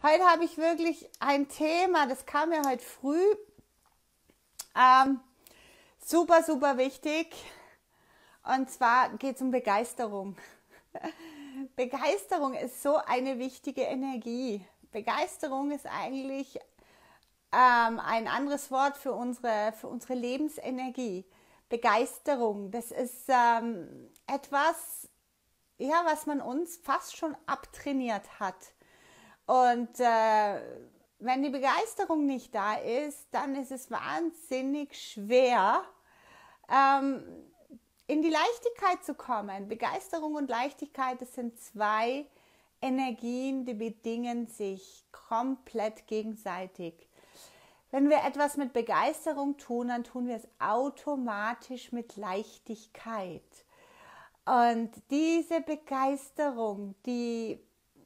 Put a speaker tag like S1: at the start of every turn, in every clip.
S1: Heute habe ich wirklich ein Thema, das kam mir heute früh. Super, super wichtig. Und zwar geht es um Begeisterung. Begeisterung ist so eine wichtige Energie. Begeisterung ist eigentlich ein anderes Wort für unsere Lebensenergie. Begeisterung, das ist etwas, ja, was man uns fast schon abtrainiert hat. Und wenn die Begeisterung nicht da ist, dann ist es wahnsinnig schwer, in die Leichtigkeit zu kommen. Begeisterung und Leichtigkeit, das sind zwei Energien, die bedingen sich komplett gegenseitig. Wenn wir etwas mit Begeisterung tun, dann tun wir es automatisch mit Leichtigkeit. Und diese Begeisterung, die,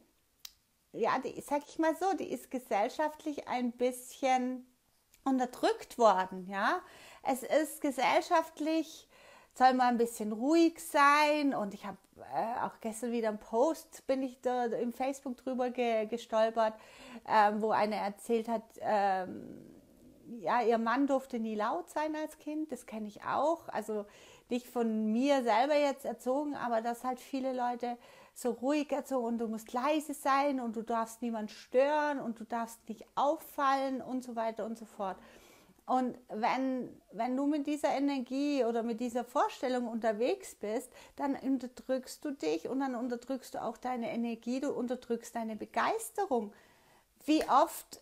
S1: sag ich mal so, die ist gesellschaftlich ein bisschen unterdrückt worden. Ja? Es ist gesellschaftlich, soll man ein bisschen ruhig sein, und ich habe auch gestern wieder einen Post, bin ich da im Facebook drüber gestolpert, wo eine erzählt hat, ja, ihr Mann durfte nie laut sein als Kind, das kenne ich auch, also nicht von mir selber jetzt erzogen, aber dass halt viele Leute so ruhig erzogen, und du musst leise sein und du darfst niemanden stören und du darfst nicht auffallen und so weiter und so fort. Und wenn du mit dieser Energie oder mit dieser Vorstellung unterwegs bist, dann unterdrückst du dich und dann unterdrückst du auch deine Energie, du unterdrückst deine Begeisterung. Wie oft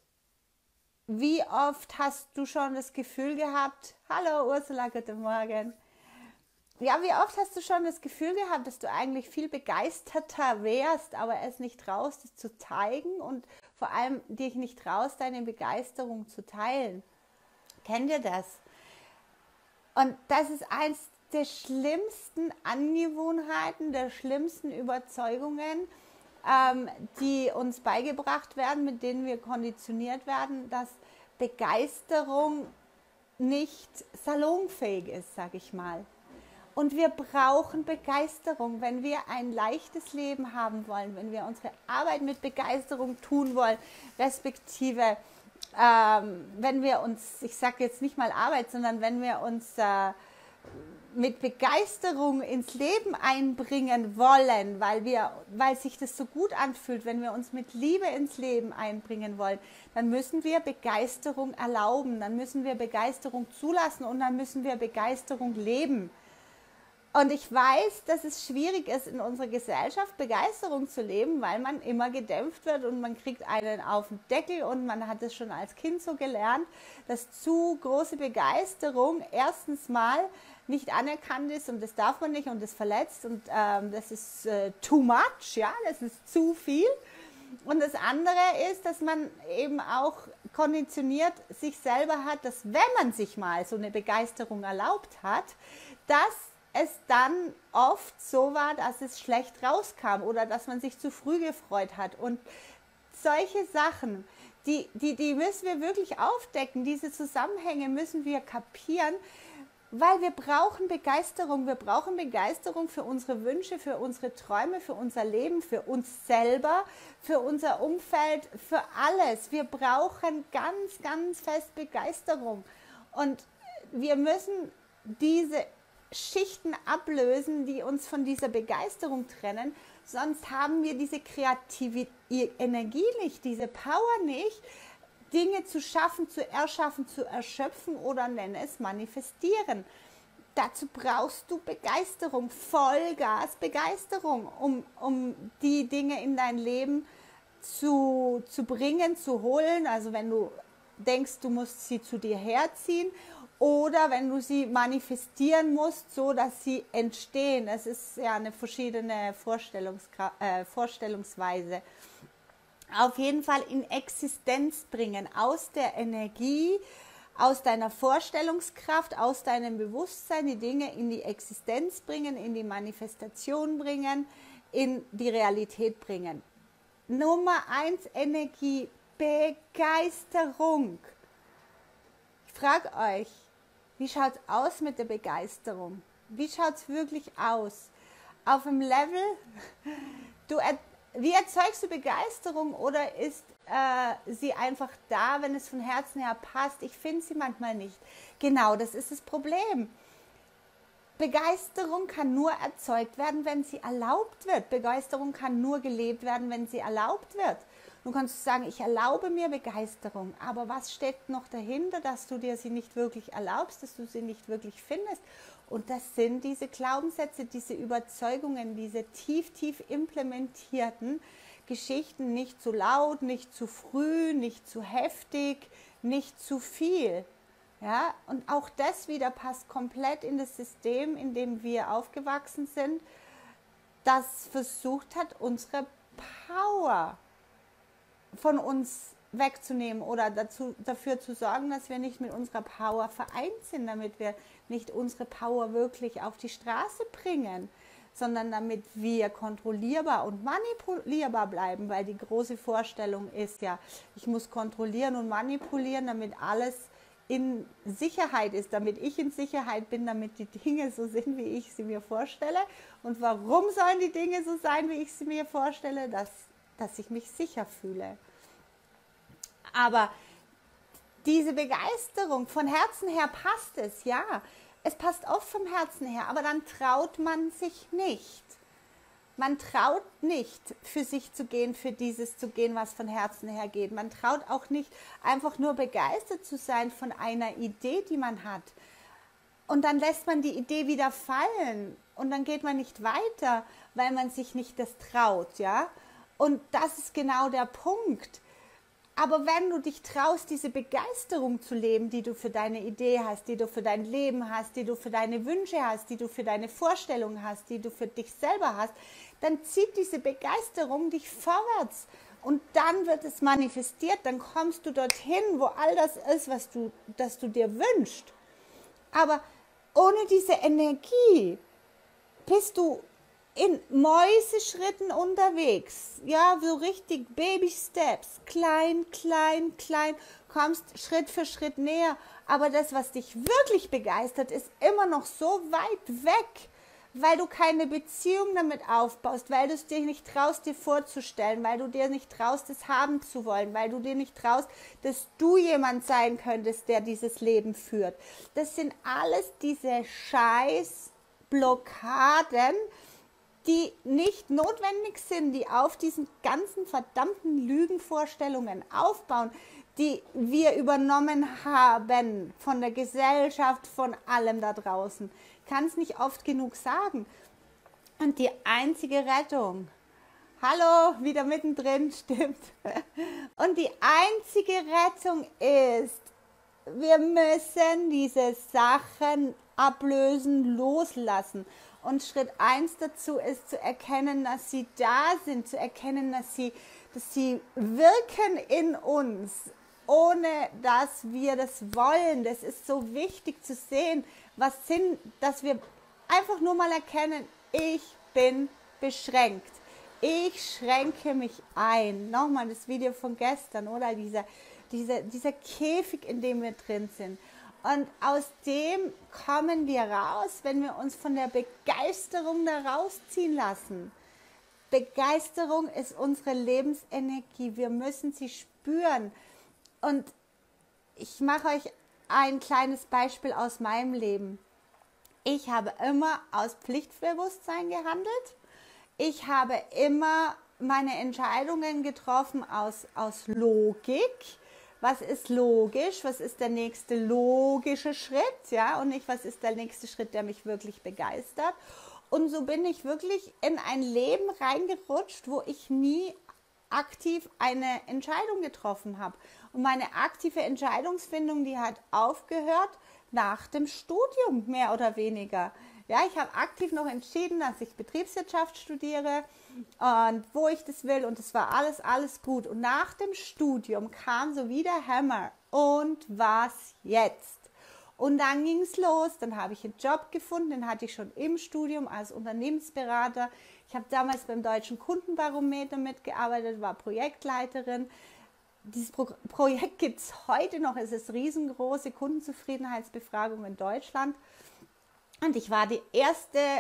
S1: hast du schon das Gefühl gehabt, hallo Ursula, guten Morgen. Ja, wie oft hast du schon das Gefühl gehabt, dass du eigentlich viel begeisterter wärst, aber es nicht traust, es zu zeigen, und vor allem dich nicht traust, deine Begeisterung zu teilen? Kennt ihr das? Und das ist eins der schlimmsten Angewohnheiten, der schlimmsten Überzeugungen, die uns beigebracht werden, mit denen wir konditioniert werden, dass Begeisterung nicht salonfähig ist, sage ich mal. Und wir brauchen Begeisterung, wenn wir ein leichtes Leben haben wollen, wenn wir unsere Arbeit mit Begeisterung tun wollen, respektive wenn wir uns, ich sage jetzt nicht mal Arbeit, sondern wenn wir uns mit Begeisterung ins Leben einbringen wollen, weil sich das so gut anfühlt, wenn wir uns mit Liebe ins Leben einbringen wollen, dann müssen wir Begeisterung erlauben, dann müssen wir Begeisterung zulassen und dann müssen wir Begeisterung leben. Und ich weiß, dass es schwierig ist, in unserer Gesellschaft Begeisterung zu leben, weil man immer gedämpft wird und man kriegt einen auf den Deckel, und man hat es schon als Kind so gelernt, dass zu große Begeisterung erstens mal nicht anerkannt ist, und das darf man nicht, und das verletzt, und das ist too much, ja, das ist zu viel. Und das andere ist, dass man eben auch konditioniert sich selber hat, dass wenn man sich mal so eine Begeisterung erlaubt hat, dass es dann oft so war, dass es schlecht rauskam oder dass man sich zu früh gefreut hat. Und solche Sachen, die müssen wir wirklich aufdecken, diese Zusammenhänge müssen wir kapieren, weil wir brauchen Begeisterung. Wir brauchen Begeisterung für unsere Wünsche, für unsere Träume, für unser Leben, für uns selber, für unser Umfeld, für alles. Wir brauchen ganz, ganz fest Begeisterung. Und wir müssen diese Schichten ablösen, die uns von dieser Begeisterung trennen, sonst haben wir diese kreative Energie nicht, diese Power nicht, Dinge zu schaffen, zu erschaffen, zu erschöpfen oder nenne es manifestieren. Dazu brauchst du Begeisterung, Vollgas Begeisterung, um die Dinge in dein Leben zu bringen, zu holen. Also wenn du denkst, du musst sie zu dir herziehen, oder wenn du sie manifestieren musst, so dass sie entstehen. Es ist ja eine verschiedene Vorstellungsweise. Auf jeden Fall in Existenz bringen, aus der Energie, aus deiner Vorstellungskraft, aus deinem Bewusstsein die Dinge in die Existenz bringen, in die Manifestation bringen, in die Realität bringen. Nummer 1 Energie, Begeisterung. Ich frage euch, wie schaut es aus mit der Begeisterung? Wie schaut es wirklich aus? Auf dem Level, wie erzeugst du Begeisterung, oder ist sie einfach da, wenn es von Herzen her passt. Ich finde sie manchmal nicht. Genau, das ist das Problem. Begeisterung kann nur erzeugt werden, wenn sie erlaubt wird. Begeisterung kann nur gelebt werden, wenn sie erlaubt wird. Du kannst sagen, ich erlaube mir Begeisterung, aber was steht noch dahinter, dass du dir sie nicht wirklich erlaubst, dass du sie nicht wirklich findest? Und das sind diese Glaubenssätze, diese Überzeugungen, diese tief, tief implementierten Geschichten, nicht zu laut, nicht zu früh, nicht zu heftig, nicht zu viel. Ja, und auch das wieder passt komplett in das System, in dem wir aufgewachsen sind, das versucht hat, unsere Power von uns wegzunehmen oder dafür zu sorgen, dass wir nicht mit unserer Power vereint sind, damit wir nicht unsere Power wirklich auf die Straße bringen, sondern damit wir kontrollierbar und manipulierbar bleiben, weil die große Vorstellung ist ja, ich muss kontrollieren und manipulieren, damit alles in Sicherheit ist, damit ich in Sicherheit bin, damit die Dinge so sind, wie ich sie mir vorstelle. Und warum sollen die Dinge so sein, wie ich sie mir vorstelle? Dass ich mich sicher fühle. Aber diese Begeisterung, von Herzen her passt es, ja. Es passt oft vom Herzen her, aber dann traut man sich nicht. Man traut nicht, für sich zu gehen, für dieses zu gehen, was von Herzen her geht. Man traut auch nicht, einfach nur begeistert zu sein von einer Idee, die man hat. Und dann lässt man die Idee wieder fallen und dann geht man nicht weiter, weil man sich nicht das traut, ja. Und das ist genau der Punkt. Aber wenn du dich traust, diese Begeisterung zu leben, die du für deine Idee hast, die du für dein Leben hast, die du für deine Wünsche hast, die du für deine Vorstellungen hast, die du für dich selber hast, dann zieht diese Begeisterung dich vorwärts. Und dann wird es manifestiert, dann kommst du dorthin, wo all das ist, das du dir wünschst. Aber ohne diese Energie bist du in Mäuseschritten unterwegs, ja, so richtig Baby-Steps, klein, klein, klein, kommst Schritt für Schritt näher, aber das, was dich wirklich begeistert, ist immer noch so weit weg, weil du keine Beziehung damit aufbaust, weil du es dir nicht traust, dir vorzustellen, weil du dir nicht traust, es haben zu wollen, weil du dir nicht traust, dass du jemand sein könntest, der dieses Leben führt. Das sind alles diese Scheiß-Blockaden, die nicht notwendig sind, die auf diesen ganzen verdammten Lügenvorstellungen aufbauen, die wir übernommen haben von der Gesellschaft, von allem da draußen. Ich kann es nicht oft genug sagen. Und die einzige Rettung, hallo, wieder mittendrin, stimmt. Und die einzige Rettung ist, wir müssen diese Sachen ablösen, loslassen. Und Schritt 1 dazu ist zu erkennen, dass sie da sind, zu erkennen, dass sie wirken in uns, ohne dass wir das wollen. Das ist so wichtig zu sehen, dass wir einfach nur mal erkennen, ich bin beschränkt. Ich schränke mich ein. Nochmal das Video von gestern, oder? Dieser Käfig, in dem wir drin sind. Und aus dem kommen wir raus, wenn wir uns von der Begeisterung da rausziehen lassen. Begeisterung ist unsere Lebensenergie. Wir müssen sie spüren. Und ich mache euch ein kleines Beispiel aus meinem Leben. Ich habe immer aus Pflichtbewusstsein gehandelt. Ich habe immer meine Entscheidungen getroffen aus Logik. Was ist logisch? Was ist der nächste logische Schritt? Ja, und nicht, was ist der nächste Schritt, der mich wirklich begeistert? Und so bin ich wirklich in ein Leben reingerutscht, wo ich nie aktiv eine Entscheidung getroffen habe. Und meine aktive Entscheidungsfindung, die hat aufgehört nach dem Studium, mehr oder weniger. Ja, ich habe aktiv noch entschieden, dass ich Betriebswirtschaft studiere und wo ich das will, und das war alles gut. Und nach dem Studium kam so wie der Hammer. Und was jetzt? Und dann ging es los, dann habe ich einen Job gefunden, den hatte ich schon im Studium als Unternehmensberater. Ich habe damals beim Deutschen Kundenbarometer mitgearbeitet, war Projektleiterin. Dieses Projekt gibt es heute noch, es ist riesengroße Kundenzufriedenheitsbefragung in Deutschland. Und ich war die erste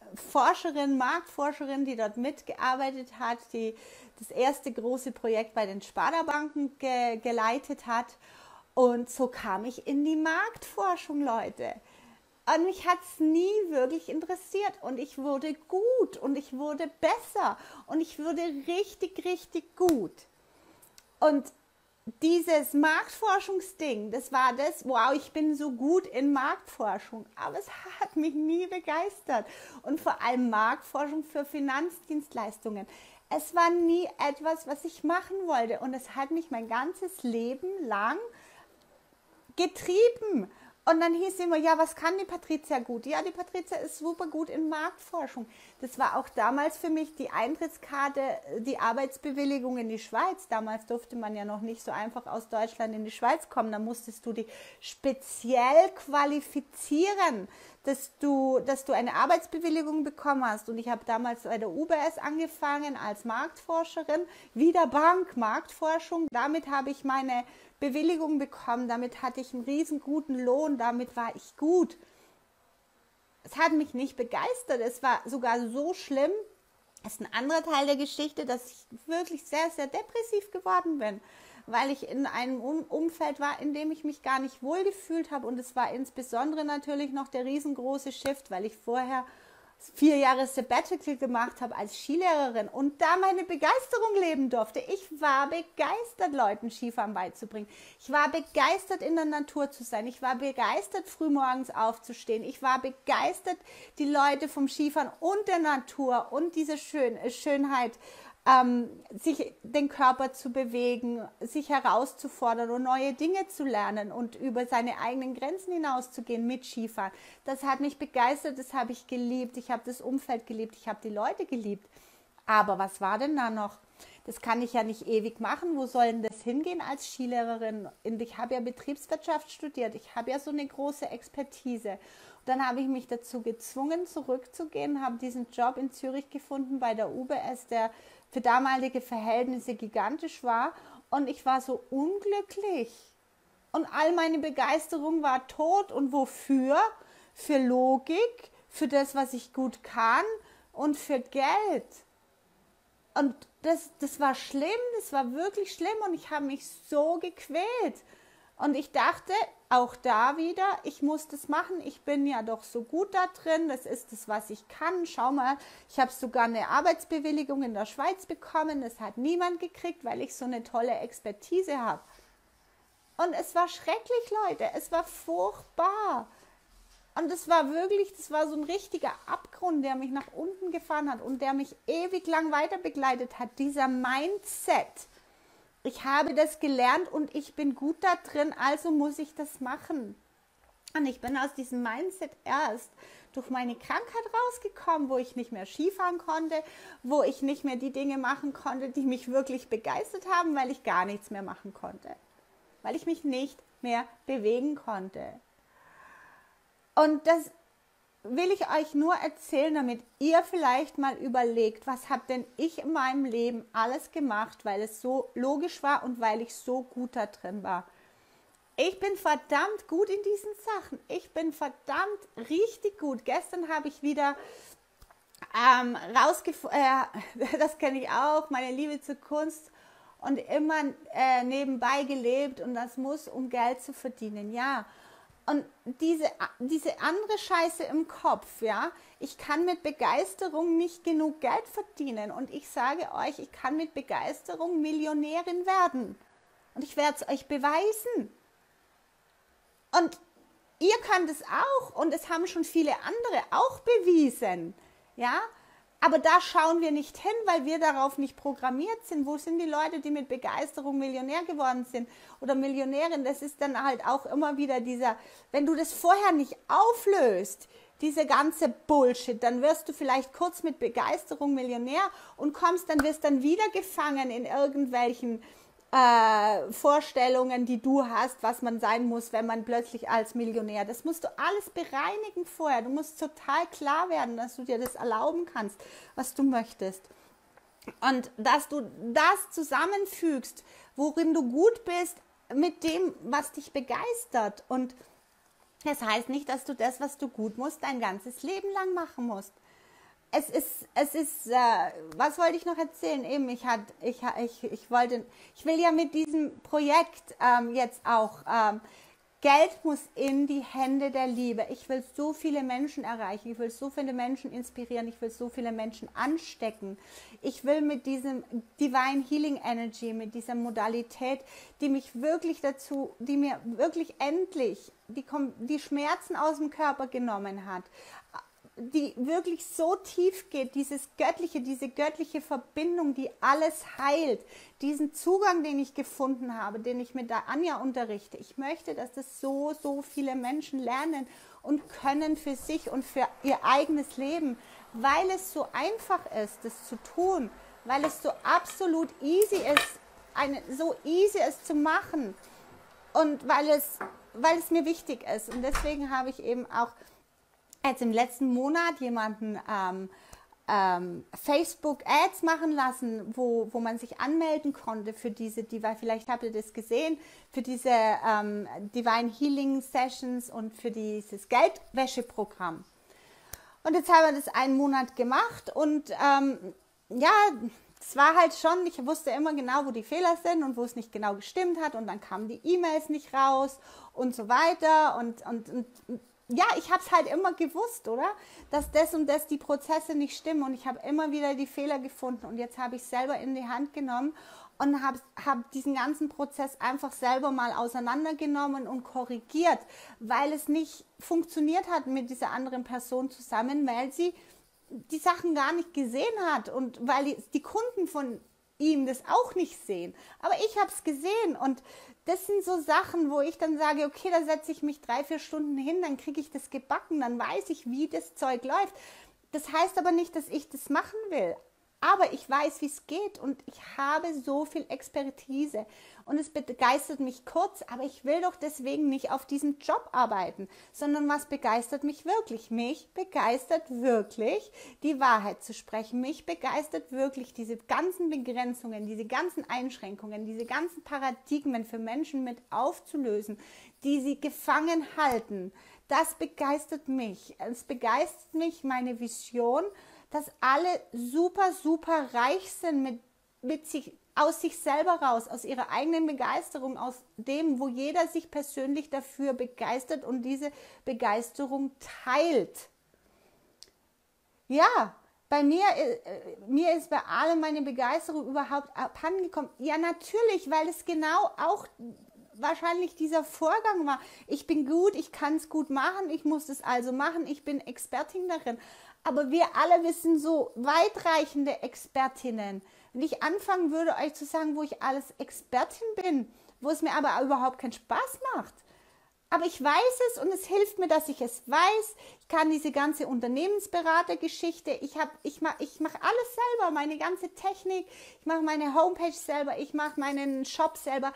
S1: Forscherin, Marktforscherin, die dort mitgearbeitet hat, die das erste große Projekt bei den Sparda-Banken geleitet hat. Und so kam ich in die Marktforschung, Leute. Und mich hat es nie wirklich interessiert. Und ich wurde gut und ich wurde besser und ich wurde richtig, richtig gut. Und dieses Marktforschungsding, das war das, wow, ich bin so gut in Marktforschung, aber es hat mich nie begeistert. Und vor allem Marktforschung für Finanzdienstleistungen. Es war nie etwas, was ich machen wollte und es hat mich mein ganzes Leben lang getrieben. Und dann hieß immer, ja, was kann die Patricia gut? Ja, die Patricia ist super gut in Marktforschung. Das war auch damals für mich die Eintrittskarte, die Arbeitsbewilligung in die Schweiz. Damals durfte man ja noch nicht so einfach aus Deutschland in die Schweiz kommen. Da musstest du dich speziell qualifizieren, dass du eine Arbeitsbewilligung bekommen hast. Und ich habe damals bei der UBS angefangen als Marktforscherin, wieder Bank, Marktforschung. Damit habe ich meine Bewilligung bekommen, damit hatte ich einen riesen guten Lohn, damit war ich gut. Es hat mich nicht begeistert, es war sogar so schlimm, das ist ein anderer Teil der Geschichte, dass ich wirklich sehr, sehr depressiv geworden bin, weil ich in einem Umfeld war, in dem ich mich gar nicht wohlgefühlt habe und es war insbesondere natürlich noch der riesengroße Shift, weil ich vorher 4 Jahre Sabbatical gemacht habe als Skilehrerin und da meine Begeisterung leben durfte. Ich war begeistert, Leuten Skifahren beizubringen. Ich war begeistert, in der Natur zu sein. Ich war begeistert, frühmorgens aufzustehen. Ich war begeistert, die Leute vom Skifahren und der Natur und diese Schönheit, sich den Körper zu bewegen, sich herauszufordern und neue Dinge zu lernen und über seine eigenen Grenzen hinauszugehen mit Skifahren. Das hat mich begeistert, das habe ich geliebt, ich habe das Umfeld geliebt, ich habe die Leute geliebt. Aber was war denn da noch? Das kann ich ja nicht ewig machen. Wo soll denn das hingehen als Skilehrerin? Und ich habe ja Betriebswirtschaft studiert, ich habe ja so eine große Expertise. Und dann habe ich mich dazu gezwungen, zurückzugehen, habe diesen Job in Zürich gefunden bei der UBS, der für damalige Verhältnisse gigantisch war und ich war so unglücklich und all meine Begeisterung war tot und wofür? Für Logik, für das, was ich gut kann und für Geld. Und das war schlimm, das war wirklich schlimm und ich habe mich so gequält. Und ich dachte, auch da wieder, ich muss das machen, ich bin ja doch so gut da drin, das ist das, was ich kann. Schau mal, ich habe sogar eine Arbeitsbewilligung in der Schweiz bekommen, das hat niemand gekriegt, weil ich so eine tolle Expertise habe. Und es war schrecklich, Leute, es war furchtbar. Und es war wirklich, das war so ein richtiger Abgrund, der mich nach unten gefahren hat und der mich ewig lang weiter begleitet hat, dieser Mindset. Ich habe das gelernt und ich bin gut da drin, also muss ich das machen. Und ich bin aus diesem Mindset erst durch meine Krankheit rausgekommen, wo ich nicht mehr Skifahren konnte, wo ich nicht mehr die Dinge machen konnte, die mich wirklich begeistert haben, weil ich gar nichts mehr machen konnte. Weil ich mich nicht mehr bewegen konnte. Und das will ich euch nur erzählen, damit ihr vielleicht mal überlegt, was habe denn ich in meinem Leben alles gemacht, weil es so logisch war und weil ich so gut da drin war. Ich bin verdammt gut in diesen Sachen. Ich bin verdammt richtig gut. Gestern habe ich wieder das kenne ich auch, meine Liebe zur Kunst und immer nebenbei gelebt und das muss, um Geld zu verdienen, ja. Und diese andere Scheiße im Kopf, ja, ich kann mit Begeisterung nicht genug Geld verdienen und ich sage euch, ich kann mit Begeisterung Millionärin werden und ich werde es euch beweisen. Und ihr könnt es auch und es haben schon viele andere auch bewiesen, ja. Aber da schauen wir nicht hin, weil wir darauf nicht programmiert sind. Wo sind die Leute, die mit Begeisterung Millionär geworden sind oder Millionärin? Das ist dann halt auch immer wieder dieser, wenn du das vorher nicht auflöst, diese ganze Bullshit, dann wirst du vielleicht kurz mit Begeisterung Millionär und wirst dann wieder gefangen in irgendwelchen Vorstellungen, die du hast, was man sein muss, wenn man plötzlich als Millionär. Das musst du alles bereinigen vorher. Du musst total klar werden, dass du dir das erlauben kannst, was du möchtest. Und dass du das zusammenfügst, worin du gut bist, mit dem, was dich begeistert. Und das heißt nicht, dass du das, was du gut musst, dein ganzes Leben lang machen musst. was wollte ich noch erzählen? Eben, ich will ja mit diesem Projekt jetzt auch, Geld muss in die Hände der Liebe. Ich will so viele Menschen erreichen, ich will so viele Menschen inspirieren, ich will so viele Menschen anstecken. Ich will mit diesem Divine Healing Energy, mit dieser Modalität, die mir wirklich endlich die Schmerzen aus dem Körper genommen hat, die wirklich so tief geht, diese göttliche Verbindung, die alles heilt, diesen Zugang, den ich gefunden habe, den ich mit der Anja unterrichte. Ich möchte, dass das so viele Menschen lernen und können für sich und für ihr eigenes Leben, weil es so einfach ist, das zu tun, weil es so absolut easy ist zu machen und weil es mir wichtig ist. Und deswegen habe ich eben auch jetzt im letzten Monat jemanden Facebook-Ads machen lassen, wo man sich anmelden konnte für vielleicht habt ihr das gesehen, für diese Divine Healing Sessions und für dieses Geldwäscheprogramm. Und jetzt haben wir das einen Monat gemacht und es war halt schon, ich wusste immer genau, wo die Fehler sind und wo es nicht genau gestimmt hat und dann kamen die E-Mails nicht raus und so weiter und ja, ich habe es halt immer gewusst, oder? Dass das und das die Prozesse nicht stimmen und ich habe immer wieder die Fehler gefunden und jetzt habe ich selber in die Hand genommen und habe diesen ganzen Prozess einfach selber mal auseinandergenommen und korrigiert, weil es nicht funktioniert hat mit dieser anderen Person zusammen, weil sie die Sachen gar nicht gesehen hat und weil die Kunden von ihm das auch nicht sehen. Aber ich habe es gesehen und das sind so Sachen, wo ich dann sage, okay, da setze ich mich 3-4 Stunden hin, dann kriege ich das gebacken, dann weiß ich, wie das Zeug läuft. Das heißt aber nicht, dass ich das machen will. Aber ich weiß, wie es geht und ich habe so viel Expertise und es begeistert mich kurz, aber ich will doch deswegen nicht auf diesem Job arbeiten, sondern was begeistert mich wirklich? Mich begeistert wirklich, die Wahrheit zu sprechen. Mich begeistert wirklich diese ganzen Begrenzungen, diese ganzen Einschränkungen, diese ganzen Paradigmen für Menschen mit aufzulösen, die sie gefangen halten. Das begeistert mich. Es begeistert mich, meine Vision, dass alle super reich sind aus sich selber raus, aus ihrer eigenen Begeisterung, aus dem, wo jeder sich persönlich dafür begeistert und diese Begeisterung teilt. Ja, bei mir ist bei allem meine Begeisterung überhaupt abhandengekommen. Ja, natürlich, weil es genau auch wahrscheinlich dieser Vorgang war. Ich bin gut, ich kann es gut machen, ich muss es also machen, ich bin Expertin darin. Aber wir alle sind so weitreichende Expertinnen. Wenn ich anfangen würde, euch zu sagen, wo ich alles Expertin bin, wo es mir aber überhaupt keinen Spaß macht. Aber ich weiß es und es hilft mir, dass ich es weiß. Ich kann diese ganze Unternehmensberatergeschichte, ich mache alles selber, meine ganze Technik, ich mache meine Homepage selber, ich mache meinen Shop selber.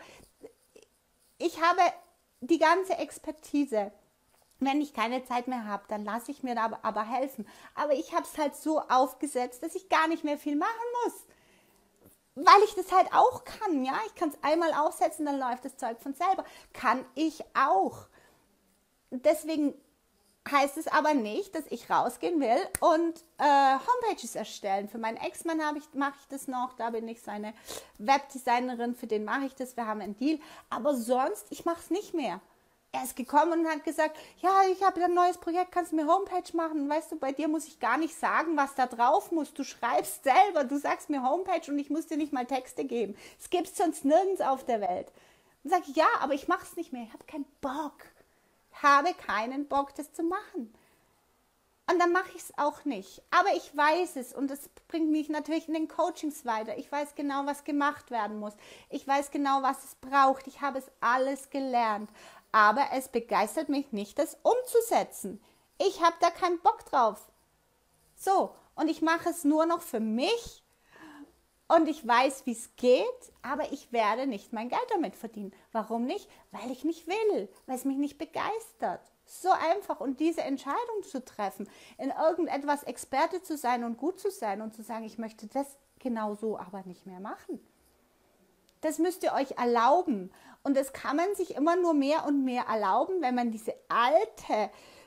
S1: Ich habe die ganze Expertise. Wenn ich keine Zeit mehr habe, dann lasse ich mir da aber helfen. Aber ich habe es halt so aufgesetzt, dass ich gar nicht mehr viel machen muss. Weil ich das halt auch kann, ja. Ich kann es einmal aufsetzen, dann läuft das Zeug von selber. Kann ich auch. Deswegen heißt es aber nicht, dass ich rausgehen will und Homepages erstellen. Für meinen Ex-Mann mache ich das noch, da bin ich seine Webdesignerin, für den mache ich das, wir haben einen Deal. Aber sonst, ich mache es nicht mehr. Er ist gekommen und hat gesagt, ja, ich habe ein neues Projekt, kannst du mir Homepage machen? Weißt du, bei dir muss ich gar nicht sagen, was da drauf muss. Du schreibst selber, du sagst mir Homepage und ich muss dir nicht mal Texte geben. Es gibt es sonst nirgends auf der Welt. Dann sage ich, ja, aber ich mache es nicht mehr, ich habe keinen Bock. Ich habe keinen Bock, das zu machen. Und dann mache ich es auch nicht. Aber ich weiß es und es bringt mich natürlich in den Coachings weiter. Ich weiß genau, was gemacht werden muss. Ich weiß genau, was es braucht. Ich habe es alles gelernt. Aber es begeistert mich nicht, das umzusetzen. Ich habe da keinen Bock drauf. So, und ich mache es nur noch für mich und ich weiß, wie es geht, aber ich werde nicht mein Geld damit verdienen. Warum nicht? Weil ich nicht will, weil es mich nicht begeistert. So einfach und diese Entscheidung zu treffen, in irgendetwas Experte zu sein und gut zu sein und zu sagen, ich möchte das genau so aber nicht mehr machen. Das müsst ihr euch erlauben. Und das kann man sich immer nur mehr und mehr erlauben, wenn man diese alte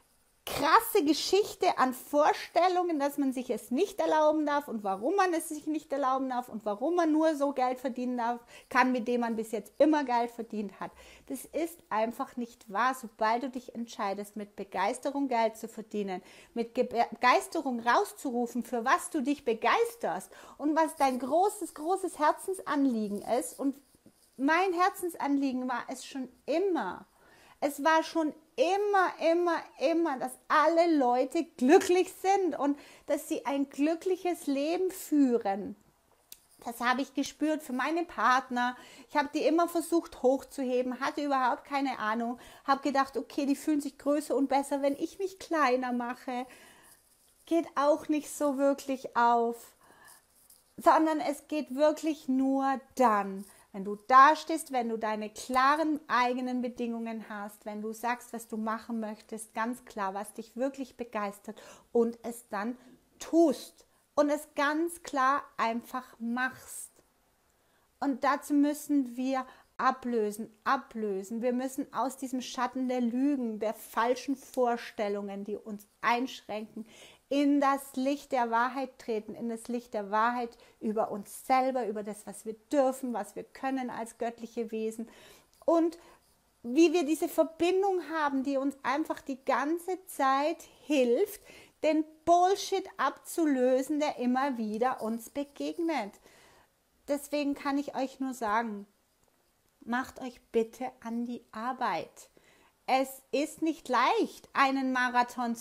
S1: krasse Geschichte an Vorstellungen, dass man sich es nicht erlauben darf und warum man es sich nicht erlauben darf und warum man nur so Geld verdienen kann, mit dem man bis jetzt immer Geld verdient hat. Das ist einfach nicht wahr. Sobald du dich entscheidest, mit Begeisterung Geld zu verdienen, mit Begeisterung rauszurufen, für was du dich begeisterst und was dein großes, großes Herzensanliegen ist, und mein Herzensanliegen war es schon immer. Es war schon immer, dass alle Leute glücklich sind und dass sie ein glückliches Leben führen. Das habe ich gespürt für meine Partner. Ich habe die immer versucht hochzuheben, hatte überhaupt keine Ahnung, habe gedacht, okay, die fühlen sich größer und besser, wenn ich mich kleiner mache. Geht auch nicht so wirklich auf, sondern es geht wirklich nur dann, wenn du dastehst, wenn du deine klaren eigenen Bedingungen hast, wenn du sagst, was du machen möchtest, ganz klar, was dich wirklich begeistert und es dann tust und es ganz klar einfach machst. Und dazu müssen wir ablösen. Wir müssen aus diesem Schatten der Lügen, der falschen Vorstellungen, die uns einschränken, in das Licht der Wahrheit treten, in das Licht der Wahrheit über uns selber, über das, was wir dürfen, was wir können als göttliche Wesen und wie wir diese Verbindung haben, die uns einfach die ganze Zeit hilft, den Bullshit abzulösen, der immer wieder uns begegnet. Deswegen kann ich euch nur sagen, macht euch bitte an die Arbeit. Es ist nicht leicht, für einen Marathon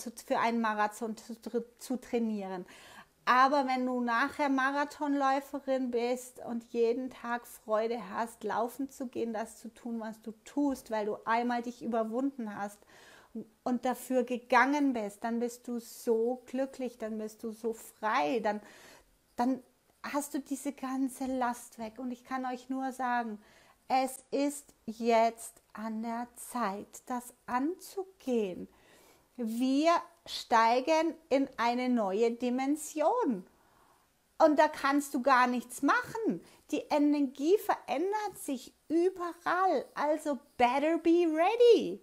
S1: zu trainieren. Aber wenn du nachher Marathonläuferin bist und jeden Tag Freude hast, laufen zu gehen, das zu tun, was du tust, weil du einmal dich überwunden hast und dafür gegangen bist, dann bist du so glücklich, dann bist du so frei, dann hast du diese ganze Last weg. Und ich kann euch nur sagen, es ist jetzt an der Zeit, das anzugehen. Wir steigen in eine neue Dimension. Und da kannst du gar nichts machen. Die Energie verändert sich überall. Also better be ready.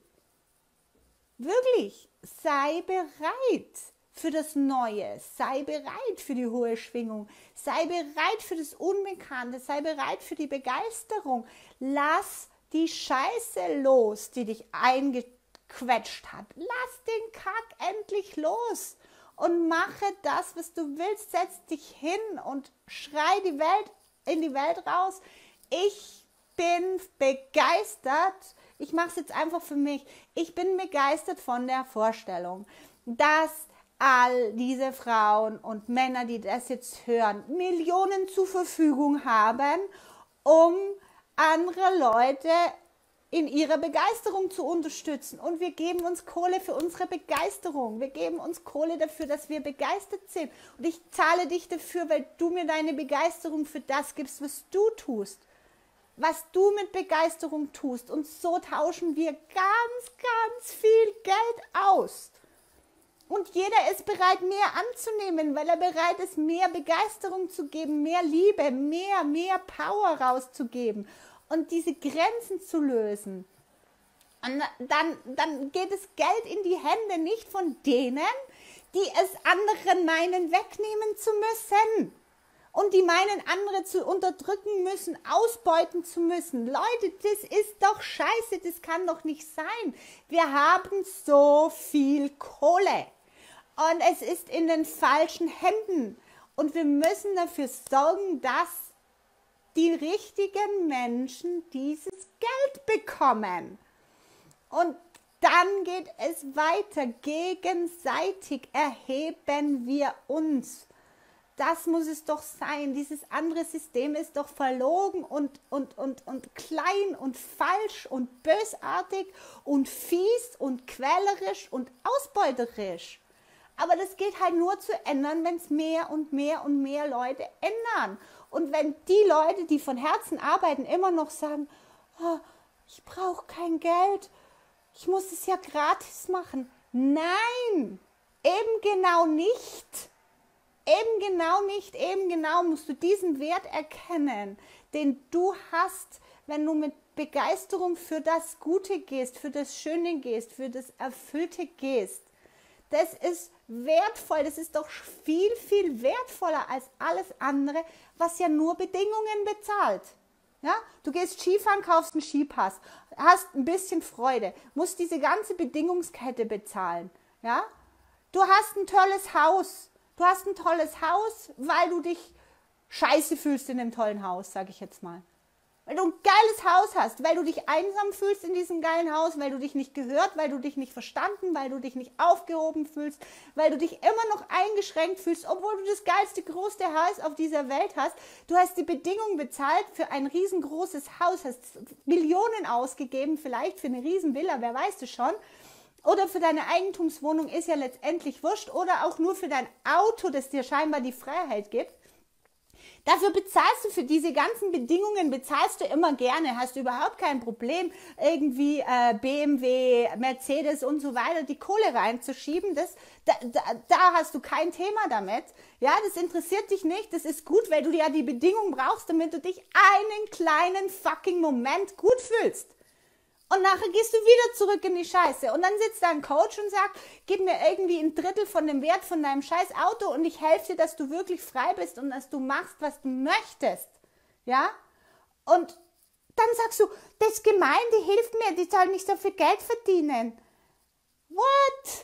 S1: Wirklich, sei bereit für das Neue, sei bereit für die hohe Schwingung, sei bereit für das Unbekannte, sei bereit für die Begeisterung. Lass die Scheiße los, die dich eingequetscht hat. Lass den Kack endlich los und mache das, was du willst. Setz dich hin und schrei in die Welt raus. Ich bin begeistert. Ich mache es jetzt einfach für mich. Ich bin begeistert von der Vorstellung, dass all diese Frauen und Männer, die das jetzt hören, Millionen zur Verfügung haben, um andere Leute in ihrer Begeisterung zu unterstützen. Und wir geben uns Kohle für unsere Begeisterung. Wir geben uns Kohle dafür, dass wir begeistert sind. Und ich zahle dich dafür, weil du mir deine Begeisterung für das gibst, was du tust. Was du mit Begeisterung tust. Und so tauschen wir ganz viel Geld aus. Und jeder ist bereit, mehr anzunehmen, weil er bereit ist, mehr Begeisterung zu geben, mehr Liebe, mehr Power rauszugeben und diese Grenzen zu lösen. Und dann geht das Geld in die Hände nicht von denen, die es anderen meinen, wegnehmen zu müssen. Und die meinen, andere zu unterdrücken müssen, ausbeuten zu müssen. Leute, das ist doch scheiße, das kann doch nicht sein. Wir haben so viel Kohle. Und es ist in den falschen Händen. Und wir müssen dafür sorgen, dass die richtigen Menschen dieses Geld bekommen. Und dann geht es weiter. Gegenseitig erheben wir uns. Das muss es doch sein. Dieses andere System ist doch verlogen und klein und falsch und bösartig und fies und quälerisch und ausbeuterisch. Aber das geht halt nur zu ändern, wenn es mehr und mehr Leute ändern. Und wenn die Leute, die von Herzen arbeiten, immer noch sagen, oh, ich brauche kein Geld, ich muss es ja gratis machen. Nein, eben genau nicht. Eben genau musst du diesen Wert erkennen, den du hast, wenn du mit Begeisterung für das Gute gehst, für das Schöne gehst, für das Erfüllte gehst. Das ist wertvoll, das ist doch viel, viel wertvoller als alles andere, was ja nur Bedingungen bezahlt. Ja, du gehst Skifahren, kaufst einen Skipass, hast ein bisschen Freude, musst diese ganze Bedingungskette bezahlen. Ja, du hast ein tolles Haus. Du hast ein tolles Haus, weil du dich scheiße fühlst in dem tollen Haus, sage ich jetzt mal. Weil du ein geiles Haus hast, weil du dich einsam fühlst in diesem geilen Haus, weil du dich nicht gehört, weil du dich nicht verstanden, weil du dich nicht aufgehoben fühlst, weil du dich immer noch eingeschränkt fühlst, obwohl du das geilste, größte Haus auf dieser Welt hast. Du hast die Bedingungen bezahlt für ein riesengroßes Haus, hast Millionen ausgegeben, vielleicht für eine Riesenvilla, wer weiß es schon. Oder für deine Eigentumswohnung, ist ja letztendlich wurscht. Oder auch nur für dein Auto, das dir scheinbar die Freiheit gibt. Dafür bezahlst du, für diese ganzen Bedingungen bezahlst du immer gerne, hast du überhaupt kein Problem, irgendwie BMW, Mercedes und so weiter die Kohle reinzuschieben. Da hast du kein Thema damit. Ja, das interessiert dich nicht, das ist gut, weil du ja die Bedingungen brauchst, damit du dich einen kleinen fucking Moment gut fühlst. Und nachher gehst du wieder zurück in die Scheiße. Und dann sitzt da ein Coach und sagt, gib mir irgendwie ein Drittel von dem Wert von deinem scheiß Auto und ich helfe dir, dass du wirklich frei bist und dass du machst, was du möchtest. Ja? Und dann sagst du, das Gemeinde hilft mir, die soll nicht so viel Geld verdienen. What?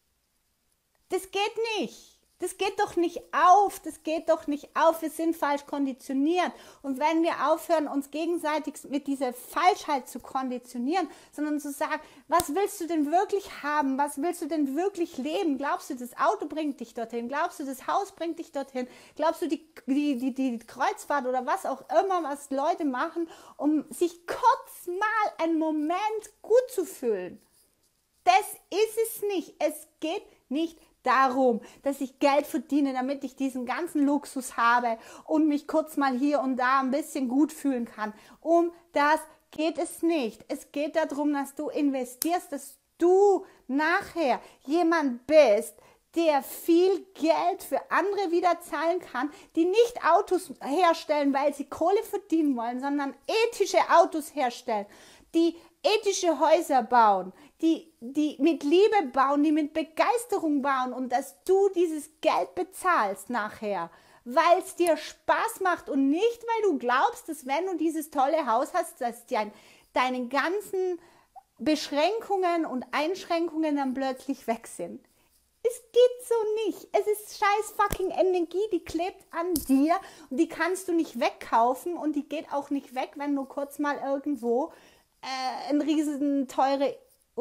S1: Das geht nicht. Das geht doch nicht auf, das geht doch nicht auf, wir sind falsch konditioniert. Und wenn wir aufhören, uns gegenseitig mit dieser Falschheit zu konditionieren, sondern zu sagen, was willst du denn wirklich haben, was willst du denn wirklich leben? Glaubst du, das Auto bringt dich dorthin? Glaubst du, das Haus bringt dich dorthin? Glaubst du, die Kreuzfahrt oder was auch immer, was Leute machen, um sich kurz mal einen Moment gut zu fühlen? Das ist es nicht, es geht nicht darum, dass ich Geld verdiene, damit ich diesen ganzen Luxus habe und mich kurz mal hier und da ein bisschen gut fühlen kann. Um das geht es nicht. Es geht darum, dass du investierst, dass du nachher jemand bist, der viel Geld für andere wieder zahlen kann, die nicht Autos herstellen, weil sie Kohle verdienen wollen, sondern ethische Autos herstellen, die ethische Häuser bauen, die mit Liebe bauen, die mit Begeisterung bauen und dass du dieses Geld bezahlst nachher, weil es dir Spaß macht und nicht, weil du glaubst, dass wenn du dieses tolle Haus hast, dass deine ganzen Beschränkungen und Einschränkungen dann plötzlich weg sind. Es geht so nicht. Es ist scheiß fucking Energie, die klebt an dir und die kannst du nicht wegkaufen und die geht auch nicht weg, wenn du kurz mal irgendwo eine riesenteure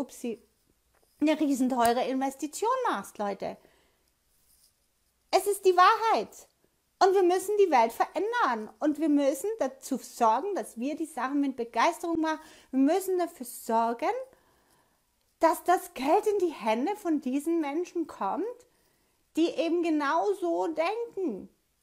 S1: Investition machst, Leute. Es ist die Wahrheit. Und wir müssen die Welt verändern. Und wir müssen dazu sorgen, dass wir die Sachen mit Begeisterung machen. Wir müssen dafür sorgen, dass das Geld in die Hände von diesen Menschen kommt, die eben genau so denken.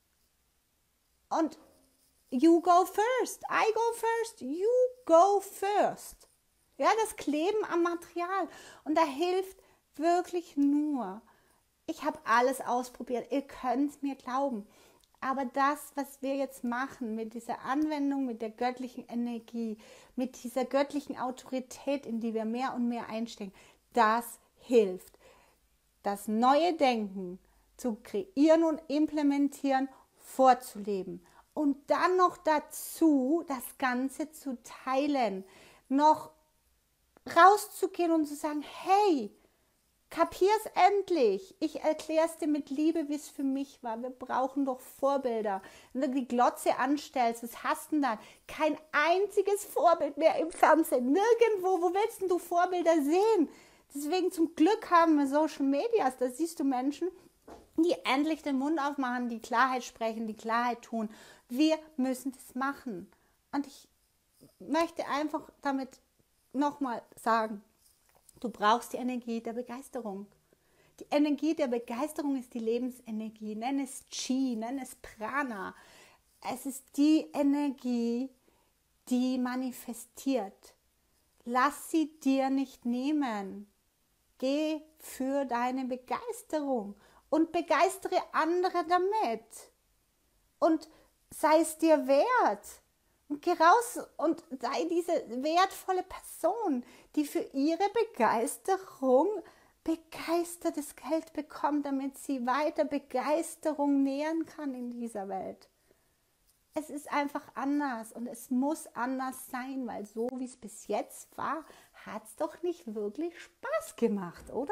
S1: Und you go first, I go first, you go first. Ja, das Kleben am Material. Und da hilft wirklich nur, ich habe alles ausprobiert, ihr könnt mir glauben. Aber das, was wir jetzt machen mit dieser Anwendung, mit der göttlichen Energie, mit dieser göttlichen Autorität, in die wir mehr und mehr einsteigen, das hilft, das neue Denken zu kreieren und implementieren, vorzuleben. Und dann noch dazu das Ganze zu teilen, noch rauszugehen und zu sagen, hey, kapier's endlich. Ich erkläre es dir mit Liebe, wie es für mich war. Wir brauchen doch Vorbilder. Wenn du die Glotze anstellst, was hast du denn dann? Kein einziges Vorbild mehr im Fernsehen. Nirgendwo. Wo willst denn du Vorbilder sehen? Deswegen zum Glück haben wir Social Medias. Da siehst du Menschen, die endlich den Mund aufmachen, die Klarheit sprechen, die Klarheit tun. Wir müssen das machen. Und ich möchte einfach damit nochmal sagen, du brauchst die Energie der Begeisterung. Die Energie der Begeisterung ist die Lebensenergie. Nenn es Chi, nenn es Prana. Es ist die Energie, die manifestiert. Lass sie dir nicht nehmen. Geh für deine Begeisterung und begeistere andere damit. Und sei es dir wert. Und geh raus und sei diese wertvolle Person, die für ihre Begeisterung begeistertes Geld bekommt, damit sie weiter Begeisterung nähren kann in dieser Welt. Es ist einfach anders und es muss anders sein, weil so wie es bis jetzt war, hat es doch nicht wirklich Spaß gemacht, oder?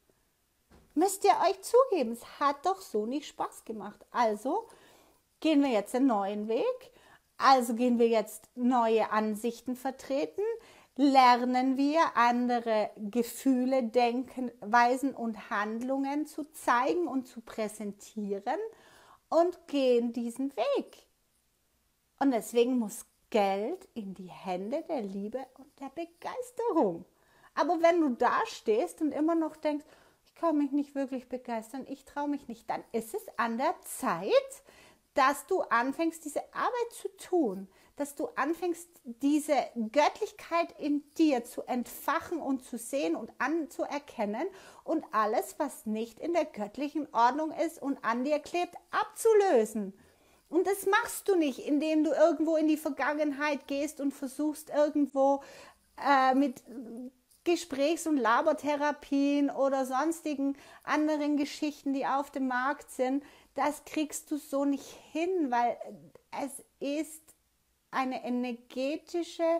S1: Müsst ihr euch zugeben, es hat doch so nicht Spaß gemacht. Also gehen wir jetzt einen neuen Weg, also gehen wir jetzt neue Ansichten vertreten, lernen wir andere Gefühle, Denkweisen und Handlungen zu zeigen und zu präsentieren und gehen diesen Weg. Und deswegen muss Geld in die Hände der Liebe und der Begeisterung. Aber wenn du da stehst und immer noch denkst, ich kann mich nicht wirklich begeistern, ich traue mich nicht, dann ist es an der Zeit, dass du anfängst, diese Arbeit zu tun, dass du anfängst, diese Göttlichkeit in dir zu entfachen und zu sehen und anzuerkennen und alles, was nicht in der göttlichen Ordnung ist und an dir klebt, abzulösen. Und das machst du nicht, indem du irgendwo in die Vergangenheit gehst und versuchst irgendwo mit Gesprächs- und Labertherapien oder sonstigen anderen Geschichten, die auf dem Markt sind. Das kriegst du so nicht hin, weil es ist eine energetische,